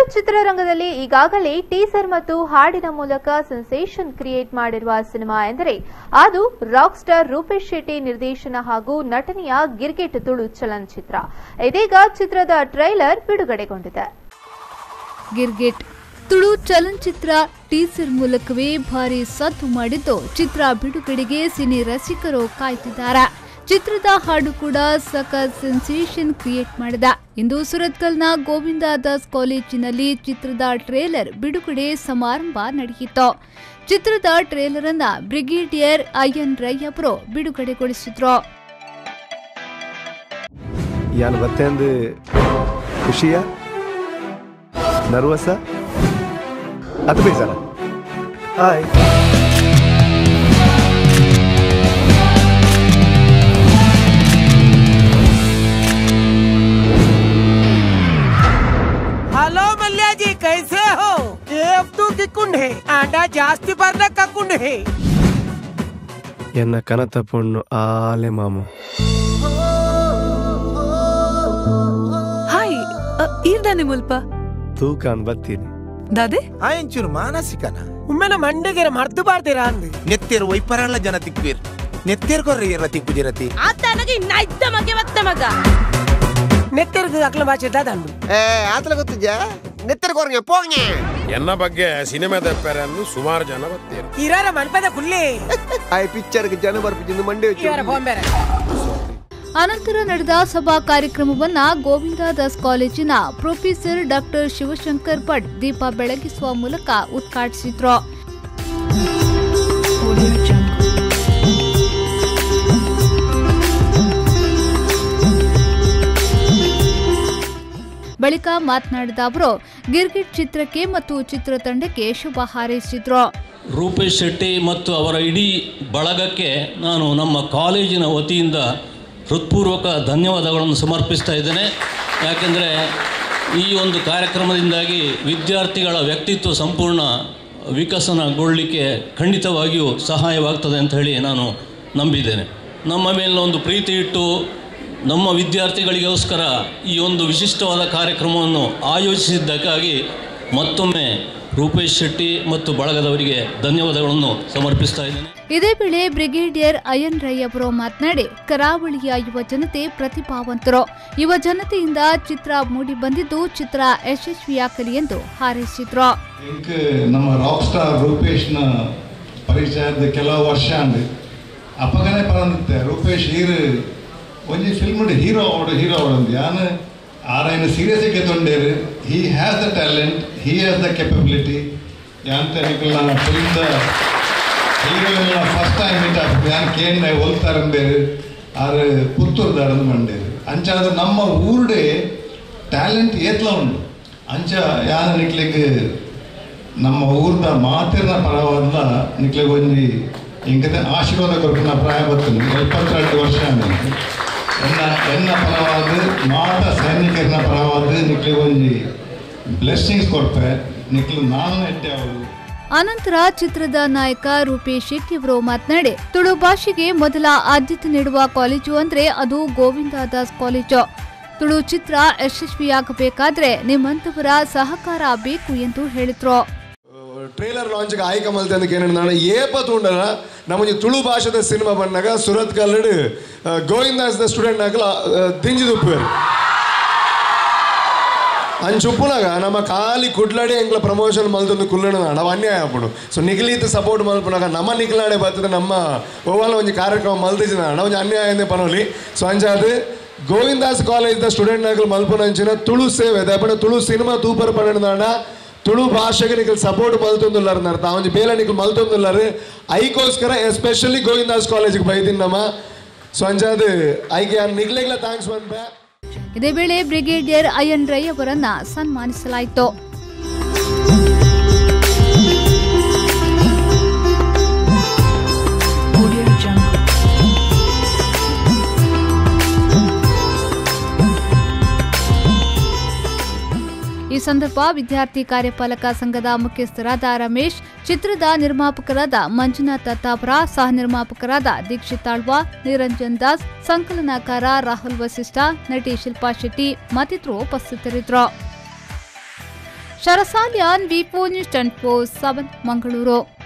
ಚಿತ್ರರಂಗದಲ್ಲಿ ಈಗಾಗಲೇ ಟೀಸರ್ ಮತ್ತು ಹಾಡಿನ ಮೂಲಕ ಸೆನ್ಸೇಷನ್ ಕ್ರಿಯೇಟ್ ಮಾಡಿರುವ ಸಿನಿಮಾ ಎಂದರೆ ಅದು ರಾಕ್ ಸ್ಟಾರ್ ರೂಪೇಶ್ ಶೆಟ್ಟಿ ನಿರ್ದೇಶನ ಹಾಗೂ ನಟನೆಯ ಗಿರ್ಗಿಟ್ ತುಳು ಚಲನಚಿತ್ರ. ಇದೀಗ ಚಿತ್ರದ ಟ್ರೈಲರ್ ಬಿಡುಗಡೆಗೊಂಡಿದೆ. ಗಿರ್ಗಿಟ್ ತುಳು ಚಲನಚಿತ್ರ ಟೀಸರ್ ಮೂಲಕವೇ ಭಾರಿ ಸದ್ದು ಮಾಡಿದ್ದು ಚಿತ್ರ ಬಿಡುಗಡೆಗೆ ಸಿನಿ ರಸಿಕರು ಕಾಯ್ತಿದ್ದಾರೆ. ಚಿತ್ರದ ಹಾಡು ಕೂಡ ಸಖತ್ ಸೆನ್ಸೇಷನ್ ಕ್ರಿಯೇಟ್ ಮಾಡಿದೆ. ಇಂದು ಸುರತ್ಕಲ್ನ ಗೋವಿಂದ ದಾಸ್ ಕಾಲೇಜಿನಲ್ಲಿ ಚಿತ್ರದ ಟ್ರೇಲರ್ ಬಿಡುಗಡೆ ಸಮಾರಂಭ ನಡೆಯಿತು. ಚಿತ್ರದ ಟ್ರೇಲರ್ ಅನ್ನ ಬ್ರಿಗೇಡಿಯರ್ ಅಯ್ಯನ್ ರೈ ಅವರು ಬಿಡುಗಡೆಗೊಳಿಸಿದ್ರು. ಖುಷಿಯಾ ನರ್ವಸ ಅದು ಬೇಜಾರ ಹಾಯ್ हेलो मल्ल्या जी, कैसे हो? F2 की कुंड है, आंडा जास्ती भरना का कुंड है. ಎನ್ನ ಕನತ ಪೊಣ್ಣು ಆಲೆ ಮಾಮು. ಹಾಯ್ ಈರ್ದಾನೆ ಮುಲ್ಪ ತೂಕಾನ್ ಬತ್ತೀನಿ ದಾದೆ ಆಯಂಚೂರು ಮಾನಸಿಕನ ಉಮ್ಮೆನ ಮಂಡೆಗೆರ ಮರ್ದು ಬಾರ್ತೀರಾ ಅಂದಿ ನೆತ್ತೇರು ವೈಪರಲ್ಲ ಜನ ತಿಕ್ಬೀರ್ ನೆತ್ತೇರು ಕೊರ್ರಿ ಇರತಿ ಕುಜಿರತಿ ಆತನಗೆ ಇನ್ನ ಇದ್ದ ಮಗೆ ಮತ್ತೆ ಮಗ ನೆತ್ತೇರ್ಗೆ ಅಕ್ಲ ಭಾಷೆ ದಾದಂಡು ಆತಲ ಗೊತ್ತಿದ್ಯಾ ನೆತ್ತೇರು ಕೊರ್ಗೆ ಪೋಂಗೆ ಎನ್ನ ಬಗ್ಗೆ ಸಿನಿಮಾದ ಪೇರನ್ನು ಸುಮಾರು ಜನ ಬರ್ತೀರು ಇರಾರ ಮನ್ಪದ ಕುಲ್ಲಿ ಆಯ್ ಪಿಕ್ಚರ್ಗೆ ಜನ ಬರ್ಪಿದ್ದು ಮಂಡೆ ಇವರ ಬೊಂಬೆರ. ಅನಂತರ ನಡೆದ ಸಭಾ ಕಾರ್ಯಕ್ರಮವನ್ನ ಗೋವಿಂದ ದಾಸ್ ಕಾಲೇಜಿನ ಪ್ರೊಫೆಸರ್ ಡಾಕ್ಟರ್ ಶಿವಶಂಕರ್ ಭಟ್ ದೀಪ ಬೆಳಗಿಸುವ ಮೂಲಕ ಉದ್ಘಾಟಿಸಿದ್ರು. ಬಳಿಕ ಮಾತನಾಡಿದ ಅವರು ಗಿರ್ಗಿಟ್ ಚಿತ್ರಕ್ಕೆ ಮತ್ತು ಚಿತ್ರತಂಡಕ್ಕೆ ಶುಭ ಹಾರೈಸಿದ್ರು. ರೂಪೇಶ್ ಶೆಟ್ಟಿ ಮತ್ತು ಅವರ ಇಡೀ ಬಳಗಕ್ಕೆ ನಾನು ನಮ್ಮ ಕಾಲೇಜಿನ ವತಿಯಿಂದ ಹೃತ್ಪೂರ್ವಕ ಧನ್ಯವಾದಗಳನ್ನು ಸಮರ್ಪಿಸ್ತಾ ಇದ್ದೇನೆ. ಯಾಕೆಂದರೆ ಈ ಒಂದು ಕಾರ್ಯಕ್ರಮದಿಂದಾಗಿ ವಿದ್ಯಾರ್ಥಿಗಳ ವ್ಯಕ್ತಿತ್ವ ಸಂಪೂರ್ಣ ವಿಕಸನಗೊಳ್ಳಲಿಕ್ಕೆ ಖಂಡಿತವಾಗಿಯೂ ಸಹಾಯವಾಗ್ತದೆ ಅಂತ ಹೇಳಿ ನಾನು ನಂಬಿದ್ದೇನೆ. ನಮ್ಮ ಮೇಲಿನ ಒಂದು ಪ್ರೀತಿ ಇಟ್ಟು ನಮ್ಮ ವಿದ್ಯಾರ್ಥಿಗಳಿಗೋಸ್ಕರ ಈ ಒಂದು ವಿಶಿಷ್ಟವಾದ ಕಾರ್ಯಕ್ರಮವನ್ನು ಆಯೋಜಿಸಿದ್ದಕ್ಕಾಗಿ ಮತ್ತೊಮ್ಮೆ ರೂಪೇಶ್ ಶೆಟ್ಟಿ ಮತ್ತು ಬಳಗದವರಿಗೆ ಧನ್ಯವಾದಗಳನ್ನು ಸಮರ್ಪಿಸ್ತಾ ಇದ್ದೇನೆ. ಇದೇ ವೇಳೆ ಬ್ರಿಗೇಡಿಯರ್ ಅಯ್ಯನ್ ರೈ ಅವರು ಮಾತನಾಡಿ ಕರಾವಳಿಯ ಯುವ ಜನತೆ ಪ್ರತಿಭಾವಂತರು. ಯುವ ಜನತೆಯಿಂದ ಚಿತ್ರ ಮೂಡಿ ಬಂದಿದ್ದು ಚಿತ್ರ ಯಶಸ್ವಿಯಾಗಲಿ ಎಂದು ಹಾರೈಸಿದ್ರು. ನಮ್ಮ ರಾಕ್ ಸ್ಟಾರ್ ರೂಪೇಶ್ನ ಪರಿಚಯದ ಕೆಲವು ವರ್ಷ ಅಪಗನೆ ಪರಂದಿತ್ತೆ ರೂಪೇಶ್ ಒಂಜಿ ಫಿಲ್ಮ್ ಹೀರೋ ಅವಡು ಯಾನು ಆರೈನ ಸೀರಿಯಸ್ ತೊಂಡೇರು. He has the talent, he has the capability ಯಾಂತ ನಿಕಲ್ನ ಫಿಲ್ಮ್ದ ಹೀರೋಯಿನ ಫಸ್ಟ್ ಟೈಮ್ ಮೀಟ್ ಆಗ್ತದೆ ಯಾನ್ ಕೇಂದ್ರ ಹೋಲ್ತಾರಂಬೇರು ಆರು ಪುತ್ತೂರ್ದಾರಂದು ಮಂಡೇರು ಅಂಚಾದ ನಮ್ಮ ಊರುಡೆ ಟ್ಯಾಲೆಂಟ್ ಏತ್ಲ ಉಂಡು ಅಂಚ ಯಾನ ನಿಕ್ಲಿಗೆ ನಮ್ಮ ಊರ್ದ ಮಾತಿರ್ನ ಪರವಾದ ನಿಕ್ಲಿಗೆ ಒಂಜಿ ಇಂಕತೆ ಆಶೀರ್ವಾದ ಕೊರಕನ ಪ್ರಾಯ ಬರ್ತದೆ 72 ವರ್ಷ ಎನ್ನ ಪರವಾದ ಮಾತ ಸೈನಿಕರನ ಪರವಾದ ನಿಕ್ಲಿ ಒಂಜಿ ಬ್ಲೆಸ್ಸಿಂಗ್ಸ್ ಕೊಡ್ತಾರೆ ನಿಕ್ಲಿ ನಾನು ನೆಟ್ಟೆ ಅವರು. ಅನಂತರ ಚಿತ್ರದ ನಾಯಕ ರೂಪೇಶ್ ಶೆಟ್ಟಿ ಅವರು ಮಾತನಾಡಿ ತುಳು ಭಾಷೆಗೆ ಮೊದಲ ಆದ್ಯತೆ ನೀಡುವ ಕಾಲೇಜು ಅಂದ್ರೆ ಅದು ಗೋವಿಂದ ದಾಸ್ ಕಾಲೇಜು. ತುಳು ಚಿತ್ರ ಯಶಸ್ವಿಯಾಗಬೇಕಾದ್ರೆ ನಿಮ್ಮಂತವರ ಸಹಕಾರ ಬೇಕು ಎಂದು ಹೇಳಿದ್ರು. ಟ್ರೇಲರ್ ಲಾಂಚ್ಗೆ ಆಯ್ಕೆ ಮಲ್ತಂದಕ್ಕೆ ಏನೇನು ಏಪತ್ತುಂಡನ ನಮಗೆ ತುಳು ಭಾಷೆದ ಸಿನಿಮಾ ಬಂದಾಗ ಸುರತ್ ಕಲ್ಲಡ್ ಗೋವಿಂದಾಸ್ ಸ್ಟೂಡೆಂಟ್ ಆಗಲ ದಿಂಜಿದುಪ್ಪು ಅಂಚುಪ್ಪುನಾಗ ನಮ್ಮ ಖಾಲಿ ಕುಡ್ಲಾಡಿ ಎಂಗ್ಲ ಪ್ರಮೋಷನ್ ಮಲ್ತೊಂದು ಕುಲ್ಲಣ ನಾವು ಅನ್ಯಾಯ ಆಗ್ಬಿಡು. ಸೊ ನಿಗಲಿತ ಸಪೋರ್ಟ್ ಮಲ್ಪುನಾಗ ನಮ್ಮ ನಿಗ್ಲಾಡೆ ಬರ್ತದೆ ನಮ್ಮ ಓವಲ್ ಒಂದು ಕಾರ್ಯಕ್ರಮ ಮಲ್ತಿಸಿದ ನಾವು ಅನ್ಯಾಯ ಎಂದೇ ಪನೋಲಿ. ಸೊ ಅಂಚಾದ ಗೋವಿಂದಾಸ್ ಕಾಲೇಜ್ದ ಸ್ಟೂಡೆಂಟ್ ಆಗಲು ಮಲ್ಪುನಂಚಿನ ತುಳು ಸೇವೆ ದಪ್ಪಣ ತುಳು ಸಿನಿಮಾ ತೂಪರ್ ಪನ್ನಡ ತುಳು ಭಾಷೆಗೆ ನಿಖಲ್ ಸಪೋರ್ಟ್ ಮಲ್ತೊಂದುಲ್ಲಾರ ಅರ್ಥ ಅವನು ಬೇಲೆ ನಿಖಲ್ ಮಲ್ತೊಂದುಲ್ಲಾರು ಐಕೋಸ್ಕರ ಎಸ್ಪೆಷಲಿ ಗೋವಿಂದಾಸ್ ಕಾಲೇಜಿಗೆ ಬೈದಿನ ನಮ್ಮ. ಸೊ ಅಂಚಾದ ಐಗೆ ನಿಗ್ಲೆಗ್ಲ ಥ್ಯಾಂಕ್ಸ್ ಬಂದೆ. ಇದೇ ವೇಳೆ ಬ್ರಿಗೇಡಿಯರ್ ಅಯ್ಯನ್ ರೈ ಅವರನ್ನ ಸನ್ಮಾನಿಸಲಾಯಿತು. ಈ ಸಂದರ್ಭ ವಿದ್ಯಾರ್ಥಿ ಕಾರ್ಯಪಾಲಕ ಸಂಘದ ಮುಖ್ಯಸ್ಥರಾದ ರಮೇಶ್, ಚಿತ್ರದ ನಿರ್ಮಾಪಕರಾದ ಮಂಜುನಾಥ್ ಅತ್ತಾಪುರ, ಸಹ ನಿರ್ಮಾಪಕರಾದ ದೀಕ್ಷಿತ್ ಆಳ್ವಾ, ನಿರಂಜನ್ ದಾಸ್, ಸಂಕಲನಕಾರ ರಾಹುಲ್ ವಸಿಷ್ಠ, ನಟಿ ಶಿಲ್ಪಾ ಶೆಟ್ಟಿ ಮತ್ತಿತರರು ಉಪಸ್ಥಿತರಿದ್ದರು. ಶರಸಾಲಿಯಾನ್ ವಿ4 ನ್ಯೂಸ್ 24/7 ಮಂಗಳೂರು.